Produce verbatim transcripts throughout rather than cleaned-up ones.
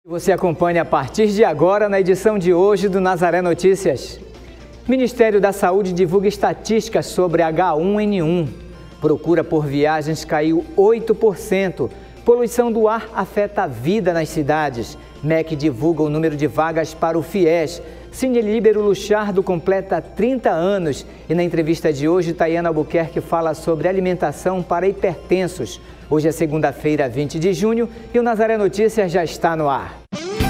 Você acompanha a partir de agora na edição de hoje do Nazaré Notícias. Ministério da Saúde divulga estatísticas sobre H um N um. Procura por viagens caiu oito por cento. Poluição do ar afeta a vida nas cidades. M E C divulga o número de vagas para o FIES. Cine Líbero Luchardo completa trinta anos. E na entrevista de hoje, Tayana Albuquerque fala sobre alimentação para hipertensos. Hoje é segunda-feira, vinte de junho, e o Nazaré Notícias já está no ar.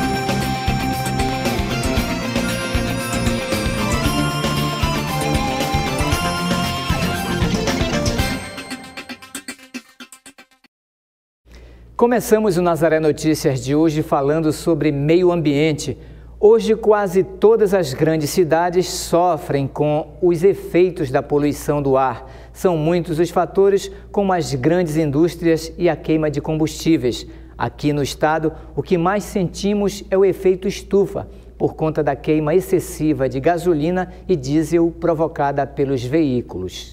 Começamos o Nazaré Notícias de hoje falando sobre meio ambiente. Hoje, quase todas as grandes cidades sofrem com os efeitos da poluição do ar. São muitos os fatores, como as grandes indústrias e a queima de combustíveis. Aqui no estado, o que mais sentimos é o efeito estufa, por conta da queima excessiva de gasolina e diesel provocada pelos veículos.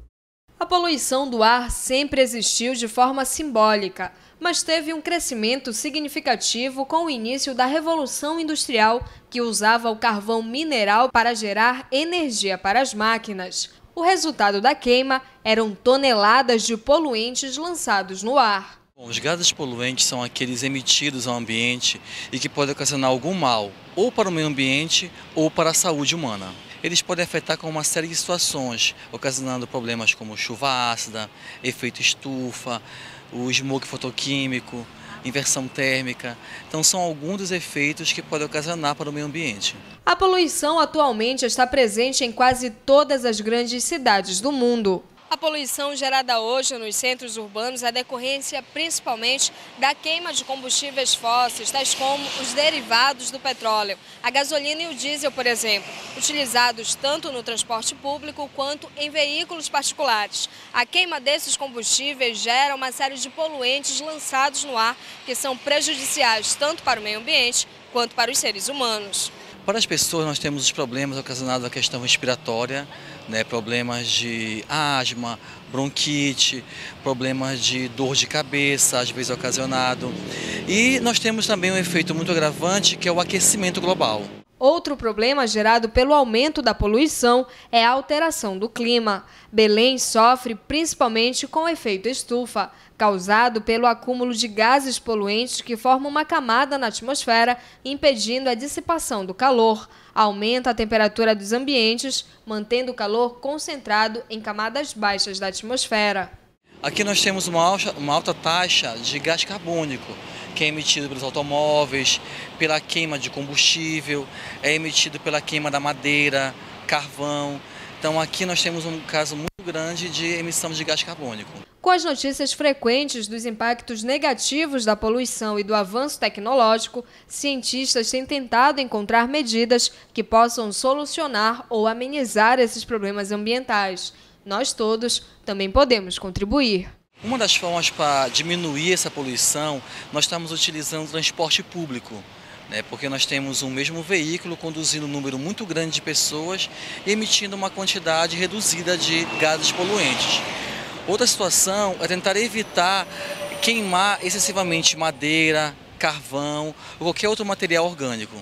A poluição do ar sempre existiu de forma simbólica, mas teve um crescimento significativo com o início da Revolução Industrial, que usava o carvão mineral para gerar energia para as máquinas. O resultado da queima eram toneladas de poluentes lançados no ar. Bom, os gases poluentes são aqueles emitidos ao ambiente e que podem ocasionar algum mal, ou para o meio ambiente ou para a saúde humana. Eles podem afetar com uma série de situações, ocasionando problemas como chuva ácida, efeito estufa, o smoke fotoquímico, inversão térmica. Então são alguns dos efeitos que podem ocasionar para o meio ambiente. A poluição atualmente está presente em quase todas as grandes cidades do mundo. A poluição gerada hoje nos centros urbanos é decorrência principalmente da queima de combustíveis fósseis, tais como os derivados do petróleo, a gasolina e o diesel, por exemplo, utilizados tanto no transporte público quanto em veículos particulares. A queima desses combustíveis gera uma série de poluentes lançados no ar que são prejudiciais tanto para o meio ambiente quanto para os seres humanos. Para as pessoas, nós temos os problemas ocasionados da questão respiratória, né, problemas de asma, bronquite, problemas de dor de cabeça, às vezes ocasionado. E nós temos também um efeito muito agravante, que é o aquecimento global. Outro problema gerado pelo aumento da poluição é a alteração do clima. Belém sofre principalmente com o efeito estufa, causado pelo acúmulo de gases poluentes que formam uma camada na atmosfera, impedindo a dissipação do calor. Aumenta a temperatura dos ambientes, mantendo o calor concentrado em camadas baixas da atmosfera. Aqui nós temos uma alta, uma alta taxa de gás carbônico, que é emitido pelos automóveis, pela queima de combustível, é emitido pela queima da madeira, carvão. Então aqui nós temos um caso muito grande de emissão de gás carbônico. Com as notícias frequentes dos impactos negativos da poluição e do avanço tecnológico, cientistas têm tentado encontrar medidas que possam solucionar ou amenizar esses problemas ambientais. Nós todos também podemos contribuir. Uma das formas para diminuir essa poluição, nós estamos utilizando o transporte público, né? Porque nós temos um mesmo veículo conduzindo um número muito grande de pessoas e emitindo uma quantidade reduzida de gases poluentes. Outra situação é tentar evitar queimar excessivamente madeira, carvão ou qualquer outro material orgânico.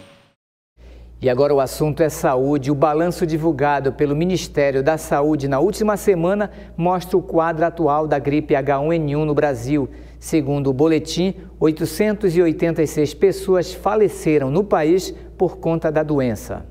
E agora o assunto é saúde. O balanço divulgado pelo Ministério da Saúde na última semana mostra o quadro atual da gripe H um N um no Brasil. Segundo o boletim, oitocentas e oitenta e seis pessoas faleceram no país por conta da doença.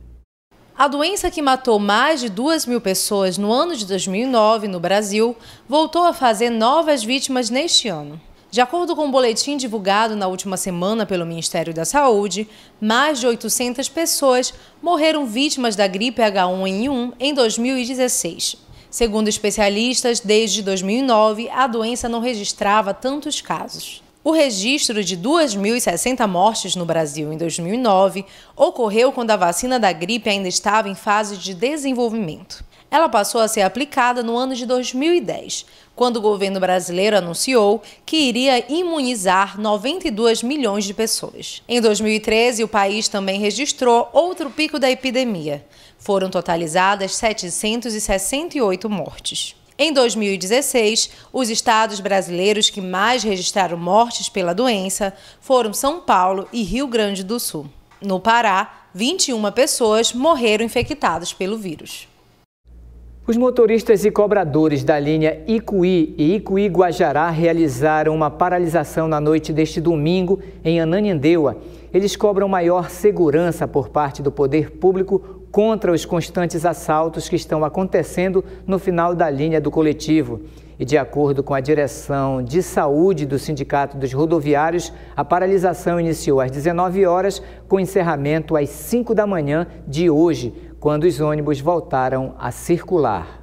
A doença que matou mais de duas mil pessoas no ano de dois mil e nove no Brasil voltou a fazer novas vítimas neste ano. De acordo com o boletim divulgado na última semana pelo Ministério da Saúde, mais de oitocentas pessoas morreram vítimas da gripe H um N um em dois mil e dezesseis. Segundo especialistas, desde dois mil e nove, a doença não registrava tantos casos. O registro de duas mil e sessenta mortes no Brasil em dois mil e nove ocorreu quando a vacina da gripe ainda estava em fase de desenvolvimento. Ela passou a ser aplicada no ano de dois mil e dez, quando o governo brasileiro anunciou que iria imunizar noventa e dois milhões de pessoas. Em dois mil e treze, o país também registrou outro pico da epidemia. Foram totalizadas setecentas e sessenta e oito mortes. Em dois mil e dezesseis, os estados brasileiros que mais registraram mortes pela doença foram São Paulo e Rio Grande do Sul. No Pará, vinte e uma pessoas morreram infectadas pelo vírus. Os motoristas e cobradores da linha Icuí e Icuí-Guajará realizaram uma paralisação na noite deste domingo em Ananindeua. Eles cobram maior segurança por parte do poder público contra os constantes assaltos que estão acontecendo no final da linha do coletivo. E de acordo com a direção de saúde do Sindicato dos Rodoviários, a paralisação iniciou às dezenove horas, com encerramento às cinco da manhã de hoje, quando os ônibus voltaram a circular.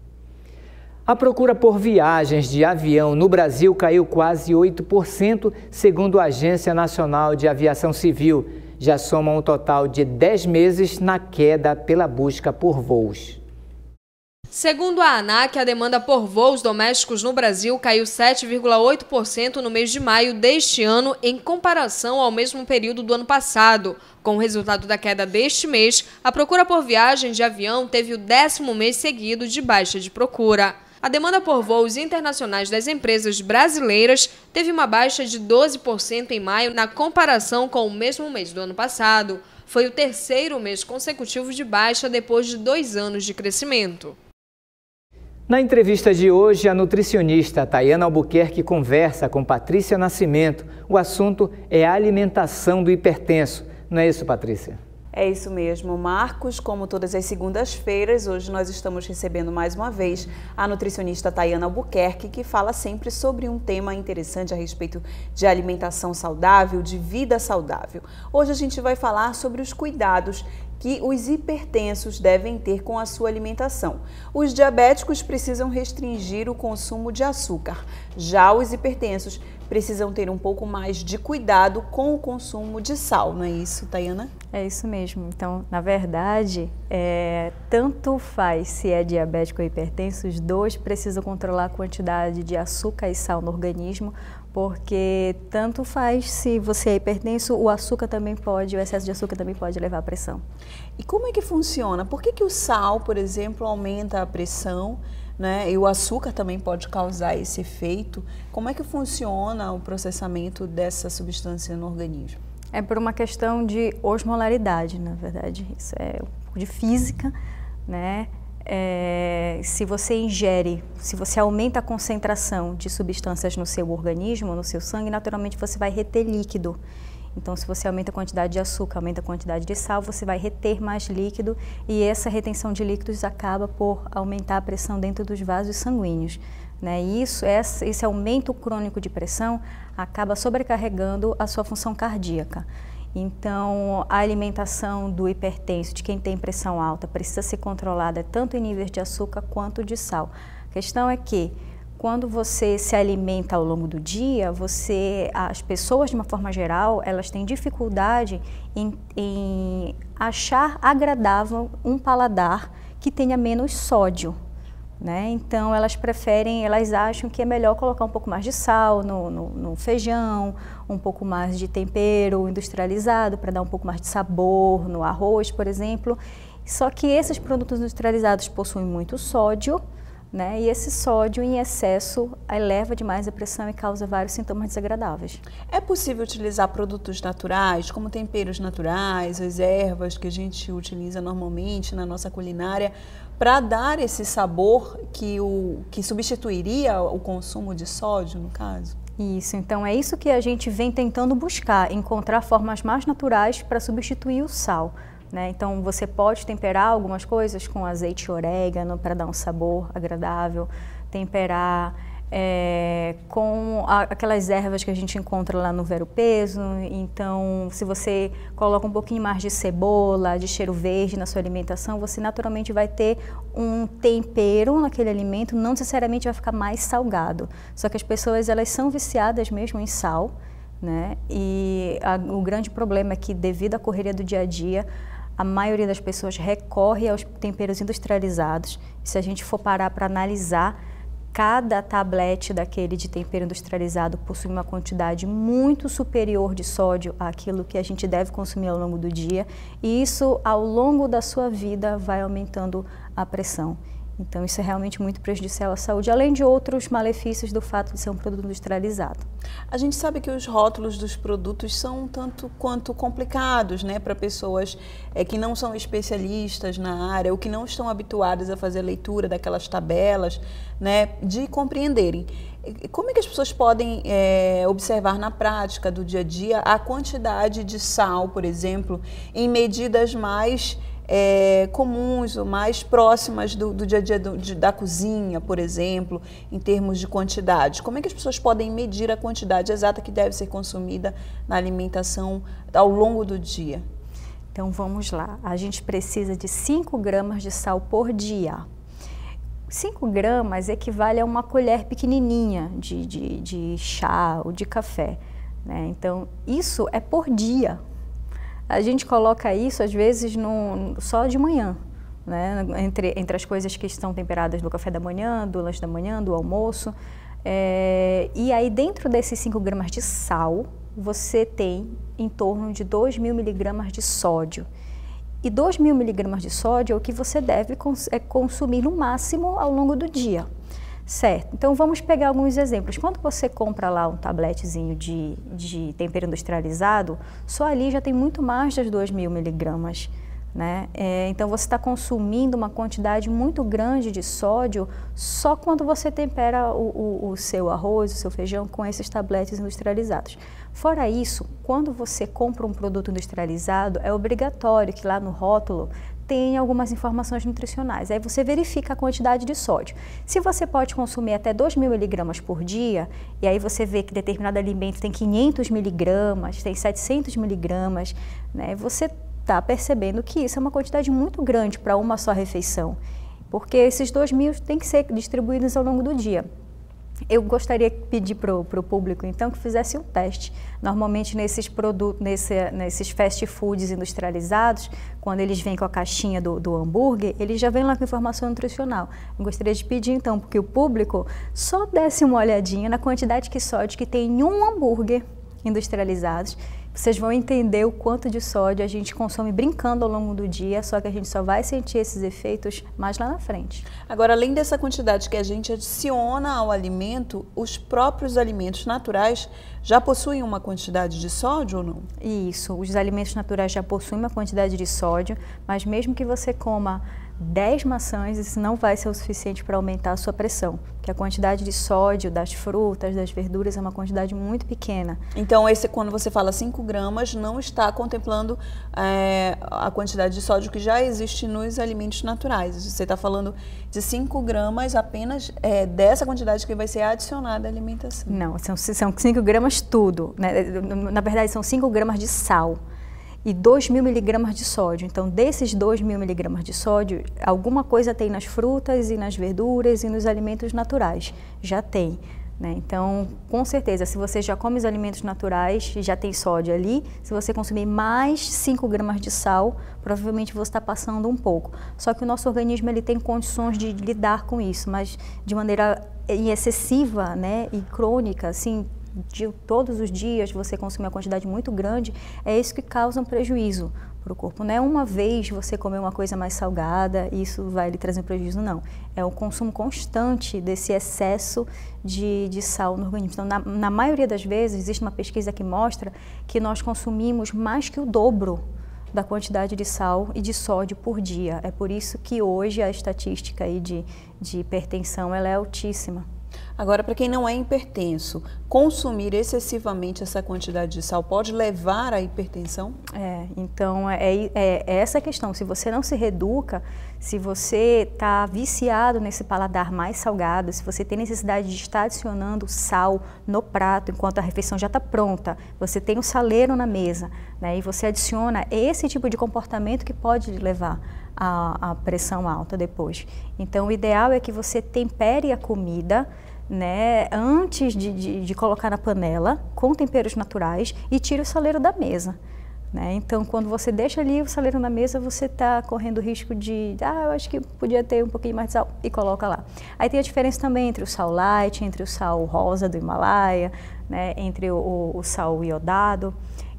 A procura por viagens de avião no Brasil caiu quase oito por cento, segundo a Agência Nacional de Aviação Civil. Já soma um total de dez meses na queda pela busca por voos. Segundo a ANAC, a demanda por voos domésticos no Brasil caiu sete vírgula oito por cento no mês de maio deste ano em comparação ao mesmo período do ano passado. Com o resultado da queda deste mês, a procura por viagens de avião teve o décimo mês seguido de baixa de procura. A demanda por voos internacionais das empresas brasileiras teve uma baixa de doze por cento em maio na comparação com o mesmo mês do ano passado. Foi o terceiro mês consecutivo de baixa depois de dois anos de crescimento. Na entrevista de hoje, a nutricionista Tayana Albuquerque conversa com Patrícia Nascimento. O assunto é a alimentação do hipertenso. Não é isso, Patrícia? É isso mesmo, Marcos. Como todas as segundas-feiras, hoje nós estamos recebendo mais uma vez a nutricionista Tayana Albuquerque, que fala sempre sobre um tema interessante a respeito de alimentação saudável, de vida saudável. Hoje a gente vai falar sobre os cuidados que os hipertensos devem ter com a sua alimentação. Os diabéticos precisam restringir o consumo de açúcar. Já os hipertensos precisam ter um pouco mais de cuidado com o consumo de sal, não é isso, Tayana? É isso mesmo. Então, na verdade, é, tanto faz se é diabético ou hipertenso, os dois precisam controlar a quantidade de açúcar e sal no organismo, porque tanto faz se você é hipertenso, o açúcar também pode, o excesso de açúcar também pode levar à pressão. E como é que funciona? Por que que o sal, por exemplo, aumenta a pressão, né? E o açúcar também pode causar esse efeito? Como é que funciona o processamento dessa substância no organismo? É por uma questão de osmolaridade, na verdade. Isso é um pouco de física, né? É, se você ingere, se você aumenta a concentração de substâncias no seu organismo, no seu sangue, naturalmente você vai reter líquido. Então, se você aumenta a quantidade de açúcar, aumenta a quantidade de sal, você vai reter mais líquido e essa retenção de líquidos acaba por aumentar a pressão dentro dos vasos sanguíneos, né? E isso, esse, esse aumento crônico de pressão acaba sobrecarregando a sua função cardíaca. Então, a alimentação do hipertenso, de quem tem pressão alta, precisa ser controlada tanto em níveis de açúcar quanto de sal. A questão é que, quando você se alimenta ao longo do dia, você, as pessoas, de uma forma geral, elas têm dificuldade em, em achar agradável um paladar que tenha menos sódio, né? Então, elas preferem, elas acham que é melhor colocar um pouco mais de sal no, no, no feijão, um pouco mais de tempero industrializado para dar um pouco mais de sabor no arroz, por exemplo. Só que esses produtos industrializados possuem muito sódio, né? E esse sódio em excesso eleva demais a pressão e causa vários sintomas desagradáveis. É possível utilizar produtos naturais, como temperos naturais, as ervas que a gente utiliza normalmente na nossa culinária, para dar esse sabor que, o, que substituiria o consumo de sódio, no caso? Isso, então é isso que a gente vem tentando buscar, encontrar formas mais naturais para substituir o sal, né? Então você pode temperar algumas coisas com azeite e orégano para dar um sabor agradável, temperar é, com a, aquelas ervas que a gente encontra lá no Ver-o-Peso. Então, se você coloca um pouquinho mais de cebola, de cheiro verde na sua alimentação, você naturalmente vai ter um tempero naquele alimento, não necessariamente vai ficar mais salgado. Só que as pessoas, elas são viciadas mesmo em sal, né? E a, o grande problema é que, devido à correria do dia a dia, a maioria das pessoas recorre aos temperos industrializados. E se a gente for parar para analisar, cada tablete daquele de tempero industrializado possui uma quantidade muito superior de sódio àquilo que a gente deve consumir ao longo do dia, e isso, ao longo da sua vida, vai aumentando a pressão. Então isso é realmente muito prejudicial à saúde, além de outros malefícios do fato de ser um produto industrializado. A gente sabe que os rótulos dos produtos são um tanto quanto complicados, né, para pessoas é, que não são especialistas na área ou que não estão habituadas a fazer a leitura daquelas tabelas, né, de compreenderem. Como é que as pessoas podem é, observar na prática do dia a dia a quantidade de sal, por exemplo, em medidas mais É, comuns ou mais próximas do, do dia a dia do, de, da cozinha, por exemplo, em termos de quantidade? Como é que as pessoas podem medir a quantidade exata que deve ser consumida na alimentação ao longo do dia? Então vamos lá, a gente precisa de cinco gramas de sal por dia. cinco gramas equivale a uma colher pequenininha de, de, de chá ou de café, né? Então isso é por dia. A gente coloca isso, às vezes, no, só de manhã, né? entre, entre as coisas que estão temperadas no café da manhã, do lanche da manhã, do almoço. É, e aí, dentro desses cinco gramas de sal, você tem em torno de dois mil miligramas de sódio. E dois mil miligramas de sódio é o que você deve cons é, consumir no máximo ao longo do dia. Certo, então vamos pegar alguns exemplos. Quando você compra lá um tabletezinho de, de tempero industrializado, só ali já tem muito mais das dois mil miligramas, né? É, então você está consumindo uma quantidade muito grande de sódio só quando você tempera o, o, o seu arroz, o seu feijão com esses tabletes industrializados. Fora isso, quando você compra um produto industrializado, é obrigatório que lá no rótulo tem algumas informações nutricionais. Aí você verifica a quantidade de sódio. Se você pode consumir até dois mil miligramas por dia, e aí você vê que determinado alimento tem quinhentos miligramas, tem setecentos miligramas, né, você está percebendo que isso é uma quantidade muito grande para uma só refeição, porque esses dois mil têm que ser distribuídos ao longo do dia. Eu gostaria de pedir para o público, então, que fizesse um teste. Normalmente, nesses produtos, nesse, nesses fast foods industrializados, quando eles vêm com a caixinha do, do hambúrguer, eles já vêm lá com informação nutricional. Eu gostaria de pedir, então, porque o público só desse uma olhadinha na quantidade de sódio que tem em um hambúrguer industrializados. Vocês vão entender o quanto de sódio a gente consome brincando ao longo do dia, só que a gente só vai sentir esses efeitos mais lá na frente. Agora, além dessa quantidade que a gente adiciona ao alimento, os próprios alimentos naturais já possuem uma quantidade de sódio ou não? Isso, os alimentos naturais já possuem uma quantidade de sódio, mas mesmo que você coma dez maçãs, isso não vai ser o suficiente para aumentar a sua pressão, porque a quantidade de sódio das frutas, das verduras é uma quantidade muito pequena. Então, esse, quando você fala cinco gramas, não está contemplando é, a quantidade de sódio que já existe nos alimentos naturais. Você está falando de cinco gramas apenas é, dessa quantidade que vai ser adicionada à alimentação. Não, são, são cinco gramas tudo, né? Na verdade, são cinco gramas de sal e dois mil miligramas de sódio. Então, desses dois mil miligramas de sódio, alguma coisa tem nas frutas e nas verduras e nos alimentos naturais. Já tem, né? Então, com certeza, se você já come os alimentos naturais, já tem sódio ali, se você consumir mais cinco gramas de sal, provavelmente você está passando um pouco. Só que o nosso organismo ele tem condições de lidar com isso, mas de maneira excessiva, né, e crônica, assim, de todos os dias você consumir uma quantidade muito grande, é isso que causa um prejuízo para o corpo. Não é uma vez você comer uma coisa mais salgada e isso vai lhe trazer um prejuízo, não. É o consumo constante desse excesso de, de sal no organismo. Então, na, na maioria das vezes, existe uma pesquisa que mostra que nós consumimos mais que o dobro da quantidade de sal e de sódio por dia. É por isso que hoje a estatística aí de, de hipertensão ela é altíssima. Agora, para quem não é hipertenso, consumir excessivamente essa quantidade de sal pode levar à hipertensão? É, então é, é, é essa a questão. Se você não se reeduca, se você está viciado nesse paladar mais salgado, se você tem necessidade de estar adicionando sal no prato enquanto a refeição já está pronta, você tem o saleiro na mesa, né, e você adiciona esse tipo de comportamento que pode levar à, à pressão alta depois. Então, o ideal é que você tempere a comida, né, antes de, de, de colocar na panela, com temperos naturais, e tire o saleiro da mesa. Né? Então, quando você deixa ali o saleiro na mesa, você está correndo o risco de, ah, eu acho que podia ter um pouquinho mais de sal, e coloca lá. Aí tem a diferença também entre o sal light, entre o sal rosa do Himalaia, né, entre o, o, o sal iodado.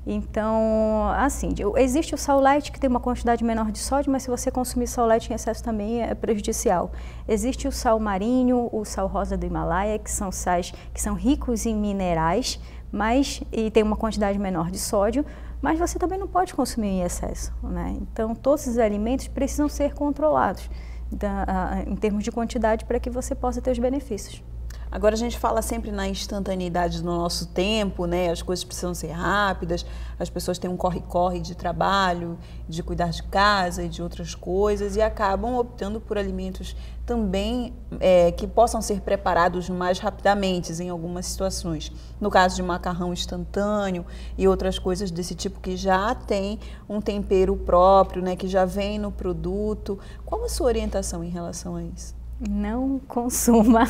Então, assim, existe o sal light que tem uma quantidade menor de sódio, mas se você consumir sal light em excesso também é prejudicial. Existe o sal marinho, o sal rosa do Himalaia, que são sais que são ricos em minerais, mas e tem uma quantidade menor de sódio, mas você também não pode consumir em excesso, né? Então, todos os alimentos precisam ser controlados da, em termos de quantidade para que você possa ter os benefícios. Agora a gente fala sempre na instantaneidade do nosso tempo, né? As coisas precisam ser rápidas, as pessoas têm um corre-corre de trabalho, de cuidar de casa e de outras coisas e acabam optando por alimentos também é, que possam ser preparados mais rapidamente em algumas situações. No caso de macarrão instantâneo e outras coisas desse tipo que já tem um tempero próprio, né? Que já vem no produto. Qual a sua orientação em relação a isso? Não consuma,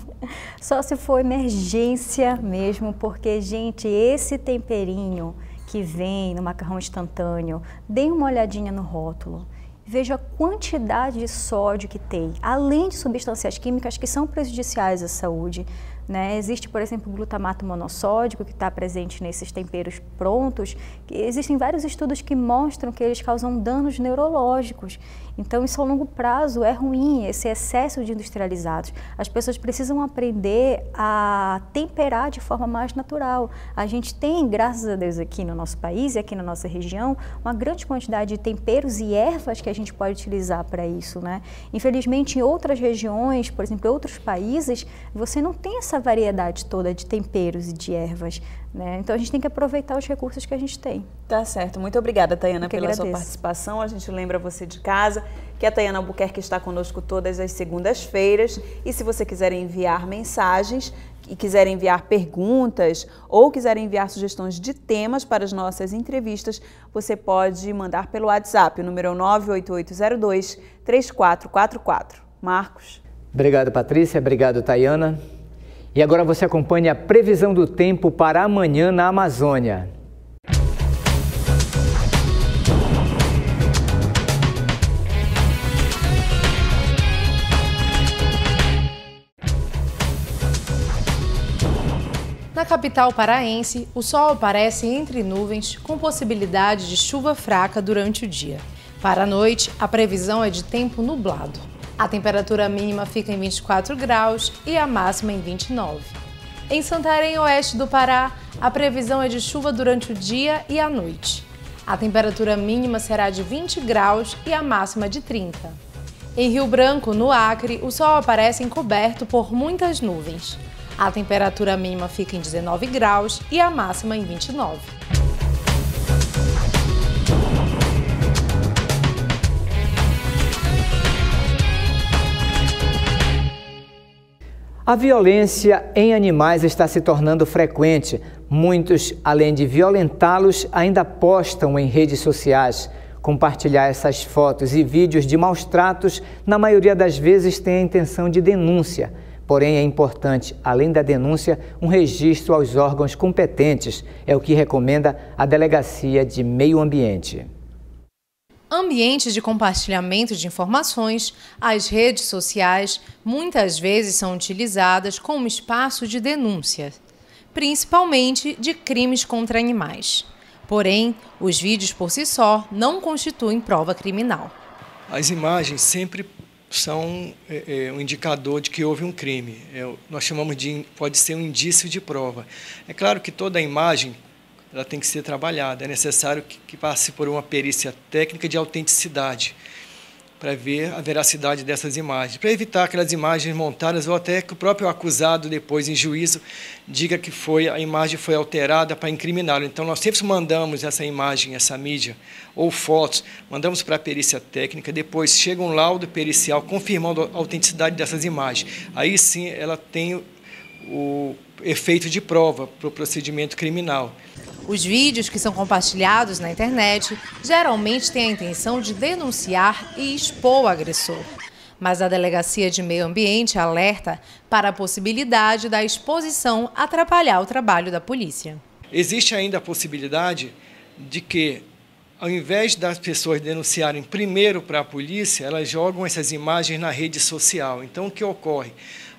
só se for emergência mesmo, porque, gente, esse temperinho que vem no macarrão instantâneo, dê uma olhadinha no rótulo, veja a quantidade de sódio que tem, além de substâncias químicas que são prejudiciais à saúde, né? Existe, por exemplo, o glutamato monossódico que está presente nesses temperos prontos. Existem vários estudos que mostram que eles causam danos neurológicos. Então, isso a longo prazo é ruim, esse excesso de industrializados. As pessoas precisam aprender a temperar de forma mais natural. A gente tem, graças a Deus, aqui no nosso país e aqui na nossa região, uma grande quantidade de temperos e ervas que a gente pode utilizar para isso, né? Infelizmente, em outras regiões, por exemplo, em outros países, você não tem essa variedade toda de temperos e de ervas, né? Então a gente tem que aproveitar os recursos que a gente tem. Tá certo. Muito obrigada, Tayana, pela agradeço. sua participação. A gente lembra você de casa que a Tayana Albuquerque está conosco todas as segundas-feiras e se você quiser enviar mensagens e quiser enviar perguntas ou quiser enviar sugestões de temas para as nossas entrevistas, você pode mandar pelo WhatsApp, o número é nove oito oito zero dois, três quatro quatro quatro. Marcos. Obrigado, Patrícia. Obrigado, Tayana. E agora você acompanha a previsão do tempo para amanhã na Amazônia. Na capital paraense, o sol aparece entre nuvens com possibilidade de chuva fraca durante o dia. Para a noite, a previsão é de tempo nublado. A temperatura mínima fica em vinte e quatro graus e a máxima em vinte e nove. Em Santarém, oeste do Pará, a previsão é de chuva durante o dia e a noite. A temperatura mínima será de vinte graus e a máxima de trinta. Em Rio Branco, no Acre, o sol aparece encoberto por muitas nuvens. A temperatura mínima fica em dezenove graus e a máxima em vinte e nove. A violência em animais está se tornando frequente. Muitos, além de violentá-los, ainda postam em redes sociais. Compartilhar essas fotos e vídeos de maus tratos, na maioria das vezes, tem a intenção de denúncia. Porém, é importante, além da denúncia, um registro aos órgãos competentes. É o que recomenda a Delegacia de Meio Ambiente. Ambientes de compartilhamento de informações, as redes sociais, muitas vezes são utilizadas como espaço de denúncia, principalmente de crimes contra animais. Porém, os vídeos por si só não constituem prova criminal. As imagens sempre são é, é, um indicador de que houve um crime. É, nós chamamos de, pode ser um indício de prova. É claro que toda a imagem ela tem que ser trabalhada. É necessário que, que passe por uma perícia técnica de autenticidade para ver a veracidade dessas imagens, para evitar aquelas imagens montadas ou até que o próprio acusado depois em juízo diga que foi a imagem foi alterada para incriminá-lo. Então nós sempre mandamos essa imagem, essa mídia ou fotos, mandamos para a perícia técnica, depois chega um laudo pericial confirmando a autenticidade dessas imagens. Aí sim ela tem o efeito de prova para o procedimento criminal. Os vídeos que são compartilhados na internet geralmente têm a intenção de denunciar e expor o agressor. Mas a Delegacia de Meio Ambiente alerta para a possibilidade da exposição atrapalhar o trabalho da polícia. Existe ainda a possibilidade de que, ao invés das pessoas denunciarem primeiro para a polícia, elas jogam essas imagens na rede social. Então, o que ocorre?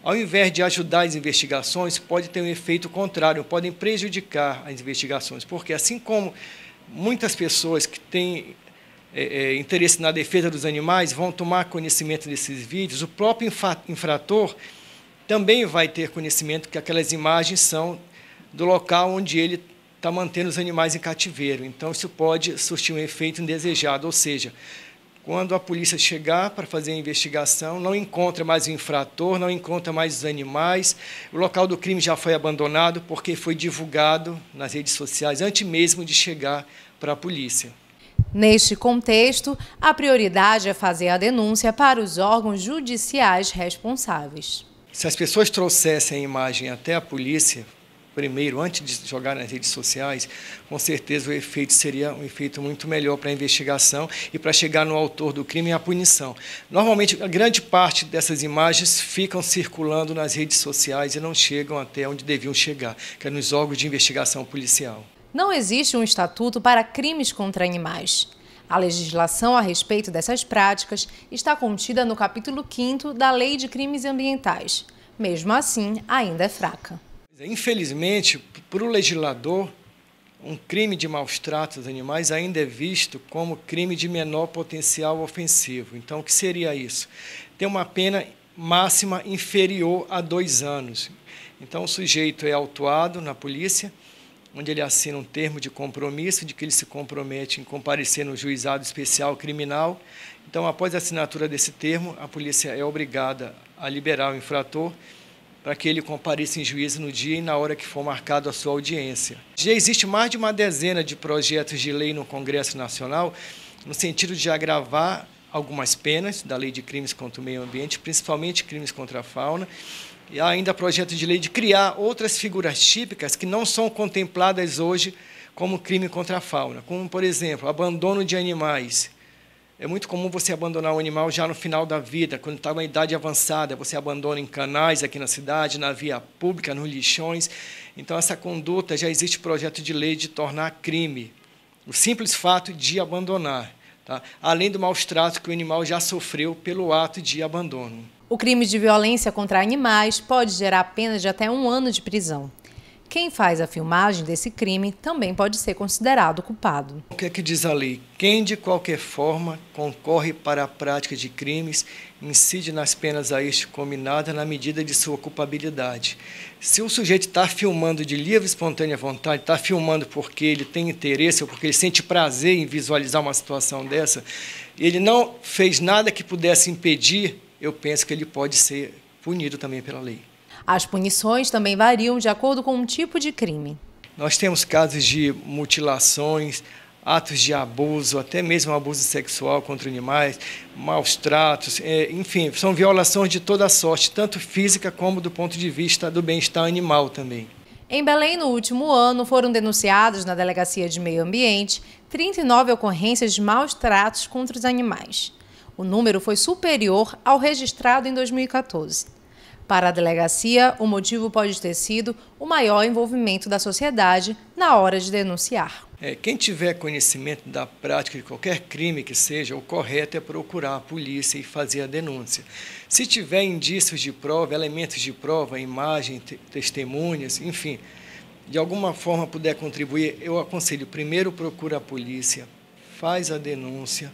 ao invés de ajudar as investigações, pode ter um efeito contrário, podem prejudicar as investigações, porque assim como muitas pessoas que têm é, é, interesse na defesa dos animais vão tomar conhecimento desses vídeos, o próprio infrator também vai ter conhecimento que aquelas imagens são do local onde ele está mantendo os animais em cativeiro. Então, isso pode surtir um efeito indesejado, ou seja, quando a polícia chegar para fazer a investigação, não encontra mais o infrator, não encontra mais os animais, o local do crime já foi abandonado porque foi divulgado nas redes sociais antes mesmo de chegar para a polícia. Neste contexto, a prioridade é fazer a denúncia para os órgãos judiciais responsáveis. Se as pessoas trouxessem a imagem até a polícia, primeiro, antes de jogar nas redes sociais, com certeza o efeito seria um efeito muito melhor para a investigação e para chegar no autor do crime e a punição. Normalmente, a grande parte dessas imagens ficam circulando nas redes sociais e não chegam até onde deviam chegar, que é nos órgãos de investigação policial. Não existe um estatuto para crimes contra animais. A legislação a respeito dessas práticas está contida no capítulo quinto da Lei de Crimes Ambientais. Mesmo assim, ainda é fraca. Infelizmente, para o legislador, um crime de maus-tratos aos animais ainda é visto como crime de menor potencial ofensivo. Então, o que seria isso? Tem uma pena máxima inferior a dois anos. Então, o sujeito é autuado na polícia, onde ele assina um termo de compromisso, de que ele se compromete em comparecer no juizado especial criminal. Então, após a assinatura desse termo, a polícia é obrigada a liberar o infrator para que ele compareça em juízo no dia e na hora que for marcado a sua audiência. Já existe mais de uma dezena de projetos de lei no Congresso Nacional no sentido de agravar algumas penas da Lei de Crimes contra o Meio Ambiente, principalmente crimes contra a fauna, e há ainda projeto de lei de criar outras figuras típicas que não são contempladas hoje como crime contra a fauna, como, por exemplo, abandono de animais. É muito comum você abandonar o animal já no final da vida, quando está em idade avançada, você abandona em canais aqui na cidade, na via pública, nos lixões. Então, essa conduta, já existe projeto de lei de tornar crime, o simples fato de abandonar, tá? Além do maus-trato que o animal já sofreu pelo ato de abandono. O crime de violência contra animais pode gerar penas de até um ano de prisão. Quem faz a filmagem desse crime também pode ser considerado culpado. O que é que diz a lei? Quem, de qualquer forma, concorre para a prática de crimes, incide nas penas a este combinada na medida de sua culpabilidade. Se o sujeito está filmando de livre e espontânea vontade, está filmando porque ele tem interesse ou porque ele sente prazer em visualizar uma situação dessa, ele não fez nada que pudesse impedir, eu penso que ele pode ser punido também pela lei. As punições também variam de acordo com o tipo de crime. Nós temos casos de mutilações, atos de abuso, até mesmo abuso sexual contra animais, maus tratos, é, enfim, são violações de toda sorte, tanto física como do ponto de vista do bem-estar animal também. Em Belém, no último ano, foram denunciados na Delegacia de Meio Ambiente trinta e nove ocorrências de maus tratos contra os animais. O número foi superior ao registrado em dois mil e quatorze. Para a delegacia, o motivo pode ter sido o maior envolvimento da sociedade na hora de denunciar. É, quem tiver conhecimento da prática de qualquer crime que seja, o correto é procurar a polícia e fazer a denúncia. Se tiver indícios de prova, elementos de prova, imagem, te testemunhas, enfim, de alguma forma puder contribuir, eu aconselho, primeiro procura a polícia, faz a denúncia,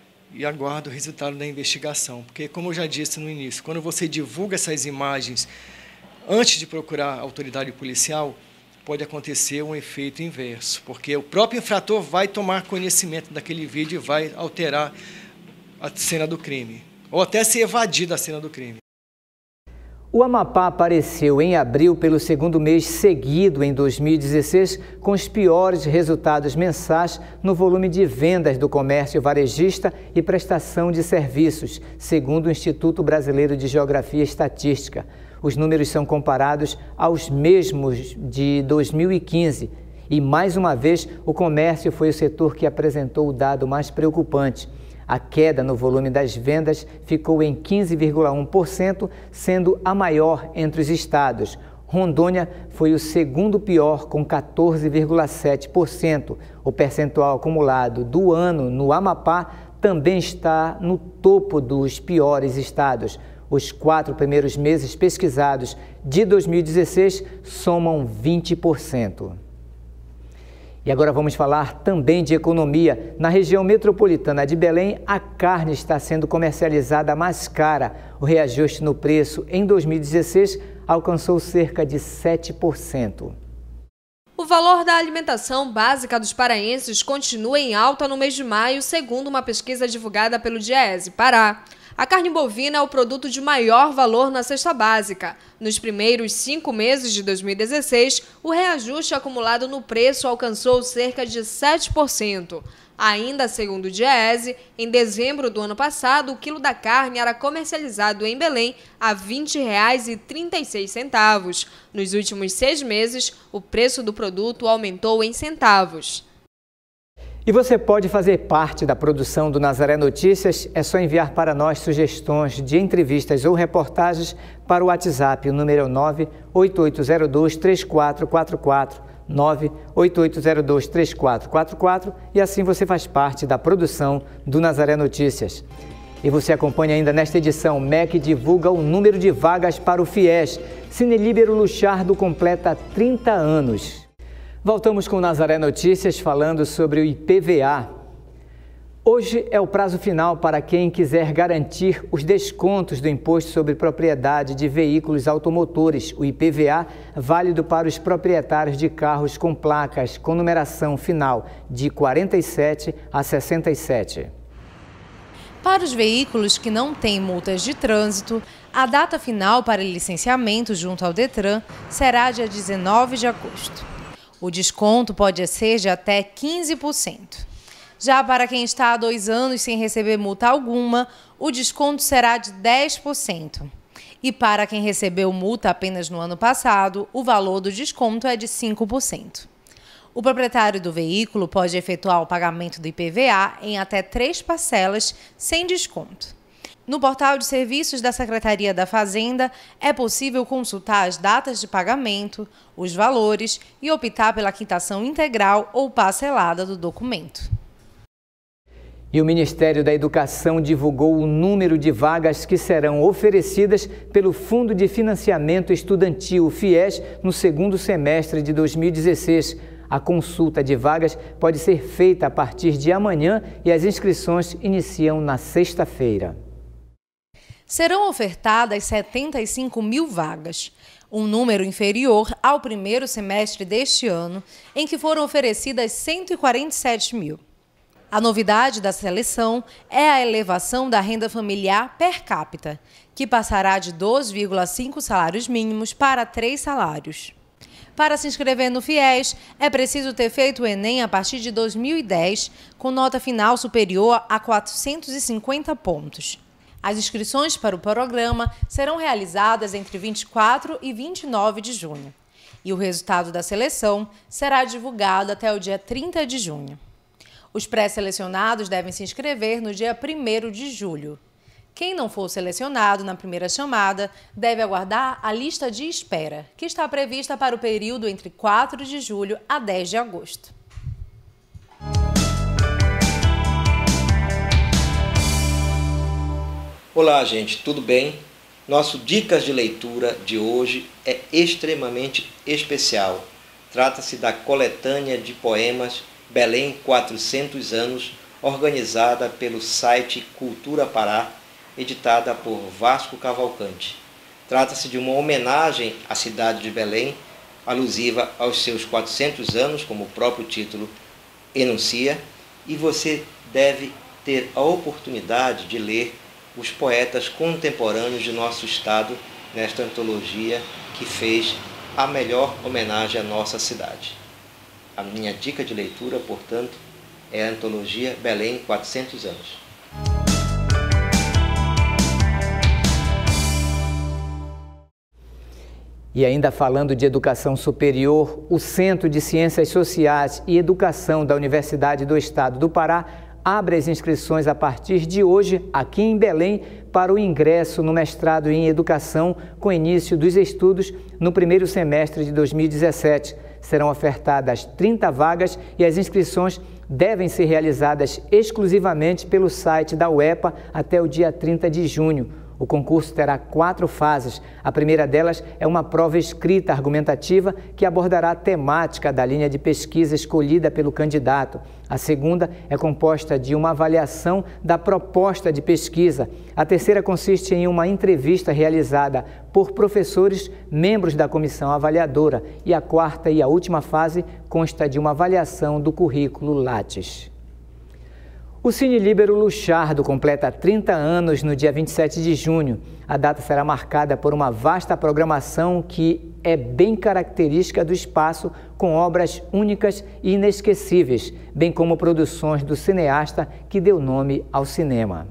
e aguardo o resultado da investigação. Porque, como eu já disse no início, quando você divulga essas imagens antes de procurar a autoridade policial, pode acontecer um efeito inverso, porque o próprio infrator vai tomar conhecimento daquele vídeo e vai alterar a cena do crime, ou até se evadir da cena do crime. O Amapá apareceu em abril pelo segundo mês seguido em dois mil e dezesseis com os piores resultados mensais no volume de vendas do comércio varejista e prestação de serviços, segundo o Instituto Brasileiro de Geografia e Estatística. Os números são comparados aos mesmos de dois mil e quinze e, mais uma vez, o comércio foi o setor que apresentou o dado mais preocupante. A queda no volume das vendas ficou em quinze vírgula um por cento, sendo a maior entre os estados. Rondônia foi o segundo pior, com quatorze vírgula sete por cento. O percentual acumulado do ano no Amapá também está no topo dos piores estados. Os quatro primeiros meses pesquisados de dois mil e dezesseis somam vinte por cento. E agora vamos falar também de economia. Na região metropolitana de Belém, a carne está sendo comercializada mais cara. O reajuste no preço em dois mil e dezesseis alcançou cerca de sete por cento. O valor da alimentação básica dos paraenses continua em alta no mês de maio, segundo uma pesquisa divulgada pelo Diese Pará. A carne bovina é o produto de maior valor na cesta básica. Nos primeiros cinco meses de dois mil e dezesseis, o reajuste acumulado no preço alcançou cerca de sete por cento. Ainda segundo o Diese, em dezembro do ano passado, o quilo da carne era comercializado em Belém a vinte reais e trinta e seis centavos. Nos últimos seis meses, o preço do produto aumentou em centavos. E você pode fazer parte da produção do Nazaré Notícias, é só enviar para nós sugestões de entrevistas ou reportagens para o WhatsApp, o número nove oito oito zero dois, três quatro quatro quatro, nove oito oito zero dois, três quatro quatro quatro, e assim você faz parte da produção do Nazaré Notícias. E você acompanha ainda nesta edição, o M E C divulga o número de vagas para o FIES. Cinelíbero Luchardo completa trinta anos. Voltamos com o Nazaré Notícias falando sobre o I P V A. Hoje é o prazo final para quem quiser garantir os descontos do Imposto sobre Propriedade de Veículos Automotores, o I P V A, válido para os proprietários de carros com placas com numeração final de quarenta e sete a sessenta e sete. Para os veículos que não têm multas de trânsito, a data final para licenciamento junto ao Detran será dia dezenove de agosto. O desconto pode ser de até quinze por cento. Já para quem está há dois anos sem receber multa alguma, o desconto será de dez por cento. E para quem recebeu multa apenas no ano passado, o valor do desconto é de cinco por cento. O proprietário do veículo pode efetuar o pagamento do I P V A em até três parcelas sem desconto. No portal de serviços da Secretaria da Fazenda, é possível consultar as datas de pagamento, os valores e optar pela quitação integral ou parcelada do documento. E o Ministério da Educação divulgou o número de vagas que serão oferecidas pelo Fundo de Financiamento Estudantil, o FIES, no segundo semestre de dois mil e dezesseis. A consulta de vagas pode ser feita a partir de amanhã e as inscrições iniciam na sexta-feira. Serão ofertadas setenta e cinco mil vagas, um número inferior ao primeiro semestre deste ano, em que foram oferecidas cento e quarenta e sete mil. A novidade da seleção é a elevação da renda familiar per capita, que passará de dois vírgula cinco salários mínimos para três salários. Para se inscrever no FIES, é preciso ter feito o Enem a partir de dois mil e dez, com nota final superior a quatrocentos e cinquenta pontos. As inscrições para o programa serão realizadas entre vinte e quatro e vinte e nove de junho. E o resultado da seleção será divulgado até o dia trinta de junho. Os pré-selecionados devem se inscrever no dia primeiro de julho. Quem não for selecionado na primeira chamada deve aguardar a lista de espera, que está prevista para o período entre quatro de julho a dez de agosto. Olá, gente, tudo bem? Nosso Dicas de Leitura de hoje é extremamente especial. Trata-se da coletânea de poemas Belém quatrocentos anos, organizada pelo site Cultura Pará, editada por Vasco Cavalcante. Trata-se de uma homenagem à cidade de Belém, alusiva aos seus quatrocentos anos, como o próprio título enuncia, e você deve ter a oportunidade de ler os poetas contemporâneos de nosso estado nesta antologia que fez a melhor homenagem à nossa cidade. A minha dica de leitura, portanto, é a antologia Belém quatrocentos anos. E ainda falando de educação superior, o Centro de Ciências Sociais e Educação da Universidade do Estado do Pará abre as inscrições a partir de hoje, aqui em Belém, para o ingresso no mestrado em Educação, com início dos estudos no primeiro semestre de dois mil e dezessete. Serão ofertadas trinta vagas e as inscrições devem ser realizadas exclusivamente pelo site da U E P A até o dia trinta de junho. O concurso terá quatro fases. A primeira delas é uma prova escrita argumentativa que abordará a temática da linha de pesquisa escolhida pelo candidato. A segunda é composta de uma avaliação da proposta de pesquisa. A terceira consiste em uma entrevista realizada por professores, membros da comissão avaliadora. E a quarta e a última fase consta de uma avaliação do currículo Lattes. O Cine Líbero Luchardo completa trinta anos no dia vinte e sete de junho. A data será marcada por uma vasta programação que é bem característica do espaço, com obras únicas e inesquecíveis, bem como produções do cineasta que deu nome ao cinema.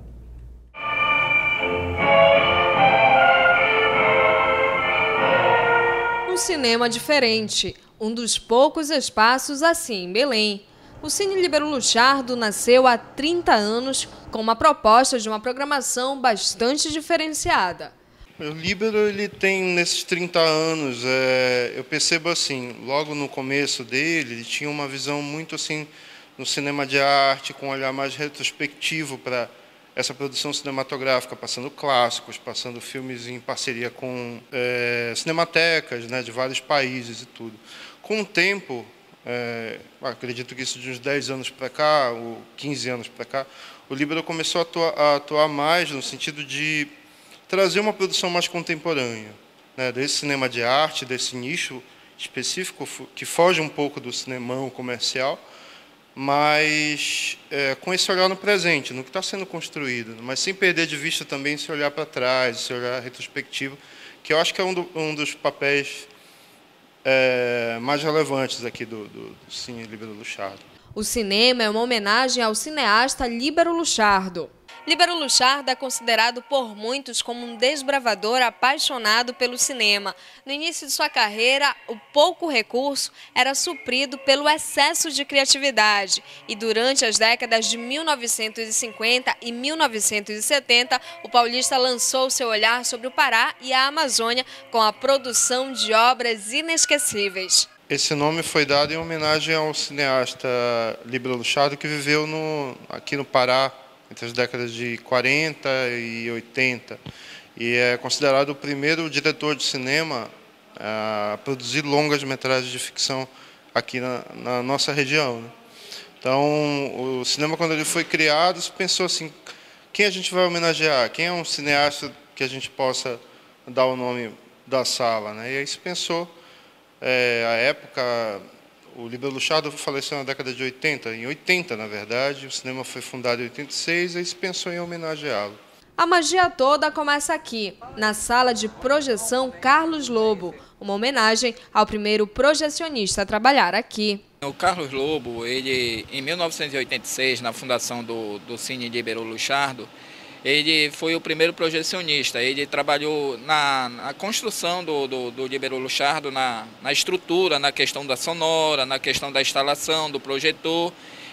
Um cinema diferente, um dos poucos espaços assim em Belém. O Cine Líbero Luchardo nasceu há trinta anos com uma proposta de uma programação bastante diferenciada. O Líbero, ele tem, nesses trinta anos, é, eu percebo assim, logo no começo dele, ele tinha uma visão muito assim, no cinema de arte, com um olhar mais retrospectivo para essa produção cinematográfica, passando clássicos, passando filmes em parceria com é, cinematecas, né, de vários países e tudo. Com o tempo, É, acredito que isso de uns dez anos para cá, ou quinze anos para cá, o Líbero começou a atuar, a atuar mais no sentido de trazer uma produção mais contemporânea, né, desse cinema de arte, desse nicho específico, que foge um pouco do cinemão comercial, mas é, com esse olhar no presente, no que está sendo construído, mas sem perder de vista também esse olhar para trás, esse olhar retrospectivo, que eu acho que é um, do, um dos papéis É, mais relevantes aqui do, do, do Cine Líbero Luchardo. O cinema é uma homenagem ao cineasta Líbero Luchardo. Líbero Luchardo é considerado por muitos como um desbravador apaixonado pelo cinema. No início de sua carreira, o pouco recurso era suprido pelo excesso de criatividade. E durante as décadas de mil novecentos e cinquenta e mil novecentos e setenta, o paulista lançou seu olhar sobre o Pará e a Amazônia com a produção de obras inesquecíveis. Esse nome foi dado em homenagem ao cineasta Líbero Luchardo, que viveu no, aqui no Pará, entre as décadas de quarenta e oitenta, e é considerado o primeiro diretor de cinema a produzir longas metragens de ficção aqui na, na nossa região, né? Então, o cinema, quando ele foi criado, se pensou assim, quem a gente vai homenagear? Quem é um cineasta que a gente possa dar o nome da sala, né? E aí se pensou, é, a época, o Líbero Luchardo faleceu na década de oitenta, em oitenta, na verdade, o cinema foi fundado em oitenta e seis, e aí se pensou em homenageá-lo. A magia toda começa aqui, na sala de projeção Carlos Lobo, uma homenagem ao primeiro projecionista a trabalhar aqui. O Carlos Lobo, ele, em mil novecentos e oitenta e seis, na fundação do, do Cine Líbero Luchardo, ele foi o primeiro projecionista. Ele trabalhou na, na construção do, do, do Líbero Luchardo, na, na estrutura, na questão da sonora, na questão da instalação, do projetor.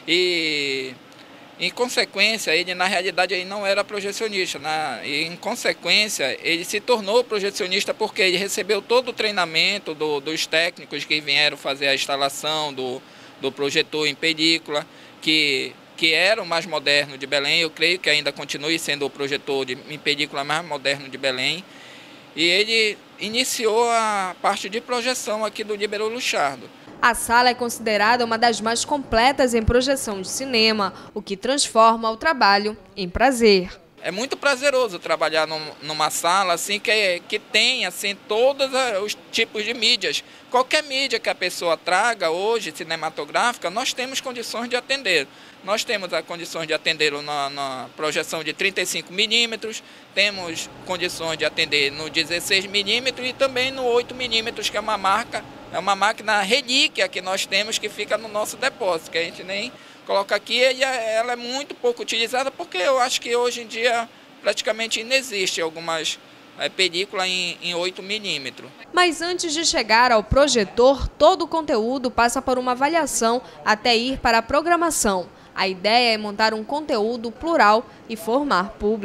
E, em consequência, ele na realidade ele não era projecionista. Na, e, em consequência, ele se tornou projecionista porque ele recebeu todo o treinamento do, dos técnicos que vieram fazer a instalação do, do projetor em película, que... que era o mais moderno de Belém, eu creio que ainda continue sendo o projetor de, em película mais moderno de Belém. E ele iniciou a parte de projeção aqui do Líbero Luchardo. A sala é considerada uma das mais completas em projeção de cinema, o que transforma o trabalho em prazer. É muito prazeroso trabalhar num, numa sala assim que, que tem assim, todos os tipos de mídias. Qualquer mídia que a pessoa traga hoje, cinematográfica, nós temos condições de atender. Nós temos as condições de atender na, na projeção de trinta e cinco milímetros, temos condições de atender no dezesseis milímetros e também no oito milímetros, que é uma marca, é uma máquina relíquia que nós temos que fica no nosso depósito, que a gente nem coloca aqui, e ela é muito pouco utilizada porque eu acho que hoje em dia praticamente inexiste algumas é, películas em, em oito milímetros. Mas antes de chegar ao projetor, todo o conteúdo passa por uma avaliação até ir para a programação. A ideia é montar um conteúdo plural e formar público.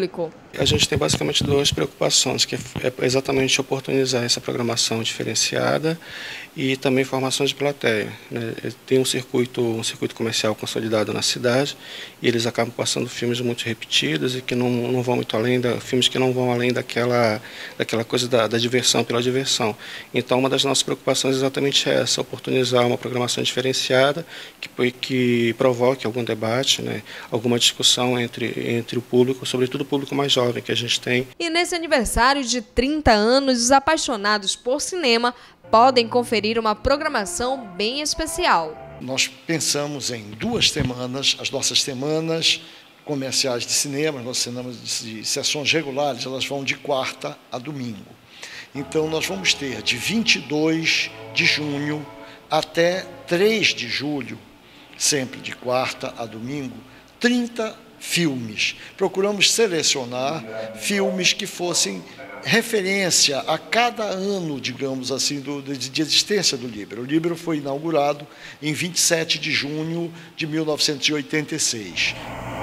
A gente tem basicamente duas preocupações, que é exatamente oportunizar essa programação diferenciada e também formação de plateia, né? Tem um circuito, um circuito comercial consolidado na cidade e eles acabam passando filmes muito repetidos e que não, não vão muito além, da, filmes que não vão além daquela, daquela coisa da, da diversão pela diversão. Então, uma das nossas preocupações é exatamente essa, oportunizar uma programação diferenciada que, que provoque algum debate, né? Alguma discussão entre, entre o público, sobretudo o público mais jovem que a gente tem. E nesse aniversário de trinta anos, os apaixonados por cinema podem conferir uma programação bem especial. Nós pensamos em duas semanas, as nossas semanas comerciais de cinema, as nossas semanas de sessões regulares, elas vão de quarta a domingo. Então nós vamos ter de vinte e dois de junho até três de julho, sempre de quarta a domingo, trinta filmes. Procuramos selecionar filmes que fossem referência a cada ano, digamos assim, do, de, de existência do Líbero. O Líbero foi inaugurado em vinte e sete de junho de mil novecentos e oitenta e seis.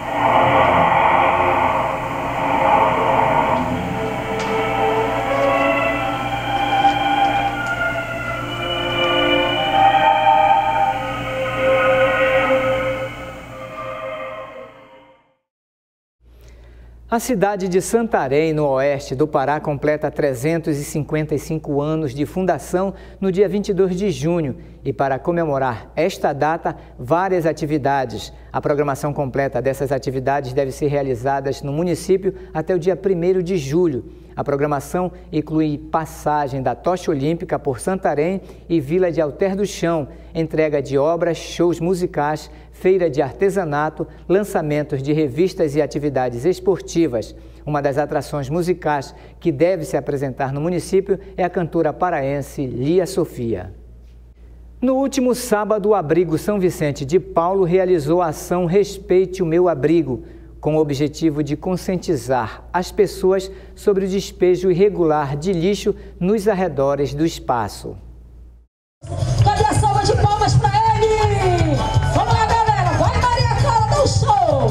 A cidade de Santarém, no oeste do Pará, completa trezentos e cinquenta e cinco anos de fundação no dia vinte e dois de junho. E para comemorar esta data, várias atividades. A programação completa dessas atividades deve ser realizada no município até o dia primeiro de julho. A programação inclui passagem da tocha olímpica por Santarém e Vila de Alter do Chão, entrega de obras, shows musicais, feira de artesanato, lançamentos de revistas e atividades esportivas. Uma das atrações musicais que deve se apresentar no município é a cantora paraense Lia Sofia. No último sábado, o Abrigo São Vicente de Paulo realizou a ação Respeite o Meu Abrigo, com o objetivo de conscientizar as pessoas sobre o despejo irregular de lixo nos arredores do espaço. Cadê a salva de palmas para ele? Vamos lá, galera! Vai, Maria Clara, dá um show!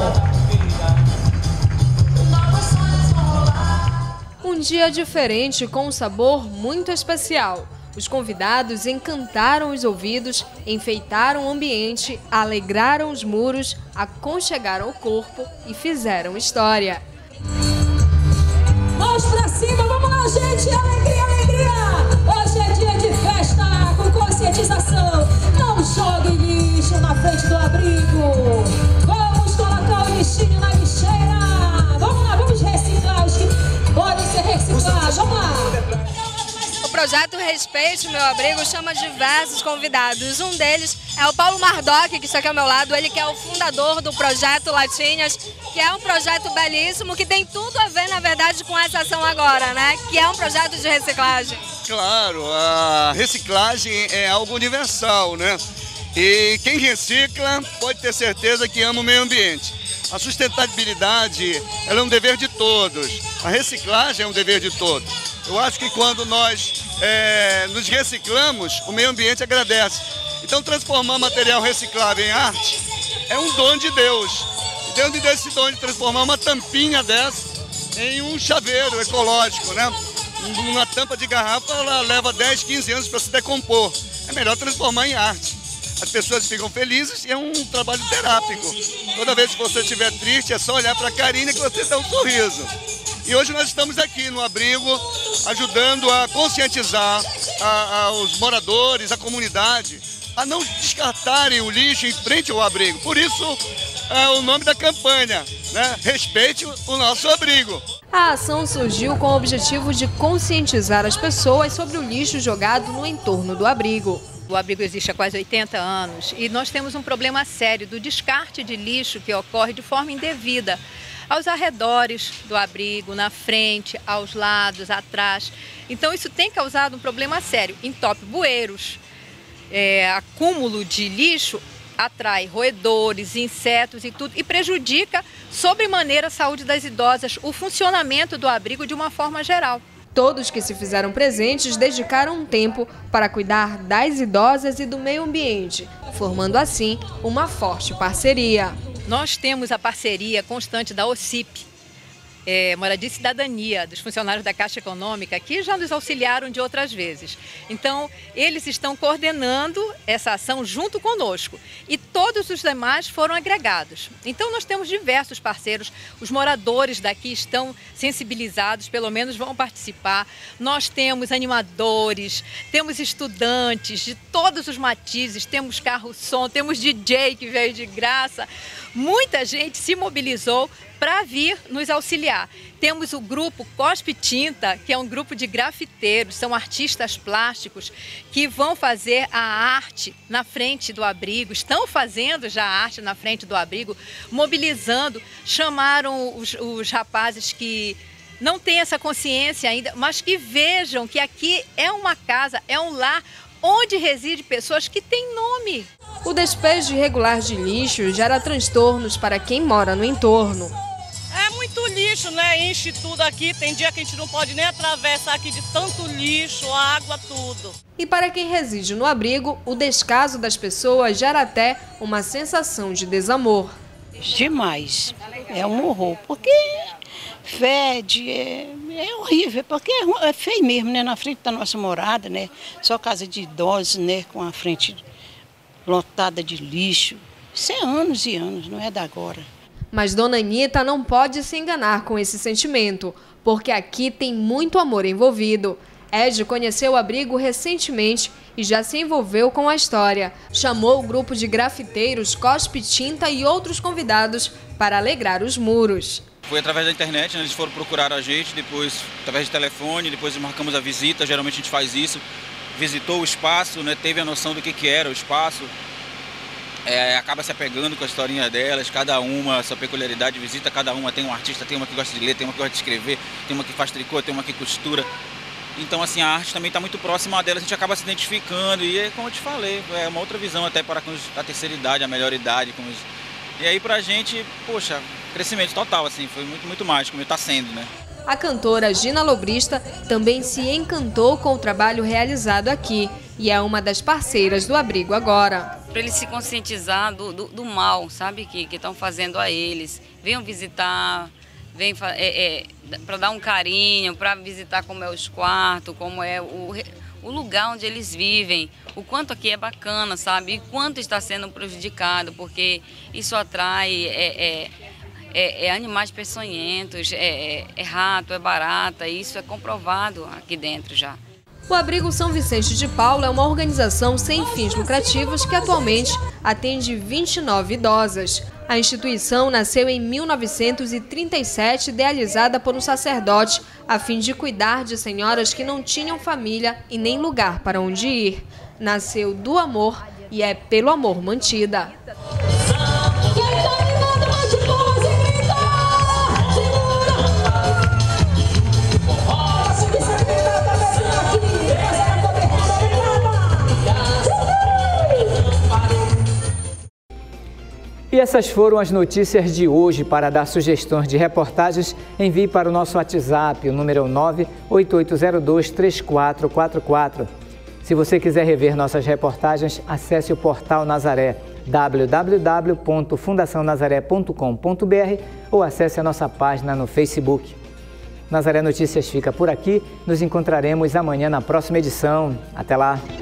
Um dia diferente com um sabor muito especial. Os convidados encantaram os ouvidos, enfeitaram o ambiente, alegraram os muros, aconchegaram o corpo e fizeram história. Mãos pra cima, vamos lá, gente! Alegria, alegria! Hoje é dia de festa com conscientização. Não jogue lixo na frente do abrigo. Vamos colocar o lixinho na lixeira. Vamos lá, vamos reciclar os que podem ser reciclados. Vamos lá! O projeto Respeite o Meu Abrigo chama diversos convidados. Um deles é o Paulo Mardoc, que está aqui ao meu lado. Ele que é o fundador do projeto Latinhas, que é um projeto belíssimo, que tem tudo a ver, na verdade, com essa ação agora, né? Que é um projeto de reciclagem. Claro, a reciclagem é algo universal, né? E quem recicla pode ter certeza que ama o meio ambiente. A sustentabilidade, ela é um dever de todos. A reciclagem é um dever de todos. Eu acho que quando nós é, nos reciclamos, o meio ambiente agradece. Então, transformar material reciclável em arte é um dom de Deus. E dentro desse dom de transformar uma tampinha dessa em um chaveiro ecológico, né? Uma tampa de garrafa, ela leva dez, quinze anos para se decompor. É melhor transformar em arte. As pessoas ficam felizes e é um trabalho terápico. Toda vez que você estiver triste, é só olhar para a Karine que você dá um sorriso. E hoje nós estamos aqui no abrigo, ajudando a conscientizar a, a, os moradores, a comunidade, a não descartarem o lixo em frente ao abrigo. Por isso, é o nome da campanha, né? Respeite o nosso abrigo. A ação surgiu com o objetivo de conscientizar as pessoas sobre o lixo jogado no entorno do abrigo. O abrigo existe há quase oitenta anos e nós temos um problema sério do descarte de lixo que ocorre de forma indevida aos arredores do abrigo, na frente, aos lados, atrás. Então isso tem causado um problema sério. Entope bueiros, é, acúmulo de lixo atrai roedores, insetos e tudo e prejudica sobremaneira a saúde das idosas, o funcionamento do abrigo de uma forma geral. Todos que se fizeram presentes dedicaram um tempo para cuidar das idosas e do meio ambiente, formando assim uma forte parceria. Nós temos a parceria constante da O C I P, é, moradia e cidadania dos funcionários da Caixa Econômica, que já nos auxiliaram de outras vezes. Então, eles estão coordenando essa ação junto conosco e todos os demais foram agregados. Então, nós temos diversos parceiros, os moradores daqui estão sensibilizados, pelo menos vão participar. Nós temos animadores, temos estudantes de todos os matizes, temos carro-som, temos D J que veio de graça. Muita gente se mobilizou para vir nos auxiliar. Temos o grupo Cospe Tinta, que é um grupo de grafiteiros, são artistas plásticos que vão fazer a arte na frente do abrigo, estão fazendo já a arte na frente do abrigo, mobilizando, chamaram os, os rapazes que não têm essa consciência ainda, mas que vejam que aqui é uma casa, é um lar onde reside pessoas que têm nome. O despejo irregular de lixo gera transtornos para quem mora no entorno. É muito lixo, né? Enche tudo aqui, tem dia que a gente não pode nem atravessar aqui de tanto lixo, água, tudo. E para quem reside no abrigo, o descaso das pessoas gera até uma sensação de desamor. Demais, é um horror, porque fede, é, é horrível, porque é, é feio mesmo, né? Na frente da nossa morada, né? Só casa de idosos, né? Com a frente lotada de lixo. Isso é anos e anos, não é da agora. Mas Dona Anitta não pode se enganar com esse sentimento, porque aqui tem muito amor envolvido. Ed conheceu o abrigo recentemente e já se envolveu com a história. Chamou o grupo de grafiteiros Cospe Tinta e outros convidados para alegrar os muros. Foi através da internet, né? Eles foram procurar a gente, depois através de telefone, depois marcamos a visita, geralmente a gente faz isso. Visitou o espaço, né? Teve a noção do que, que era o espaço. É, acaba se apegando com a historinha delas, cada uma, sua peculiaridade, visita cada uma, tem um artista, tem uma que gosta de ler, tem uma que gosta de escrever, tem uma que faz tricô, tem uma que costura. Então, assim, a arte também está muito próxima delas, a gente acaba se identificando e, é, como eu te falei, é uma outra visão até para a terceira idade, a melhor idade. Com os... E aí, pra gente, poxa, crescimento total, assim, foi muito, muito mágico, como está sendo, né? A cantora Gina Lobrista também se encantou com o trabalho realizado aqui e é uma das parceiras do abrigo agora. Para eles se conscientizar do, do, do mal, sabe, que estão fazendo a eles. Venham visitar, vem é, é, para dar um carinho, para visitar como é os quartos, como é o, o lugar onde eles vivem, o quanto aqui é bacana, sabe, e quanto está sendo prejudicado, porque isso atrai é, é, é, é animais peçonhentos, é, é, é rato, é barata, e isso é comprovado aqui dentro já. O Abrigo São Vicente de Paula é uma organização sem fins lucrativos que atualmente atende vinte e nove idosas. A instituição nasceu em mil novecentos e trinta e sete, idealizada por um sacerdote, a fim de cuidar de senhoras que não tinham família e nem lugar para onde ir. Nasceu do amor e é pelo amor mantida. E essas foram as notícias de hoje. Para dar sugestões de reportagens, envie para o nosso WhatsApp, o número nove oito oito zero dois três quatro quatro quatro. Se você quiser rever nossas reportagens, acesse o portal Nazaré, w w w ponto fundação nazaré ponto com ponto b r, ou acesse a nossa página no Facebook. Nazaré Notícias fica por aqui. Nos encontraremos amanhã na próxima edição. Até lá!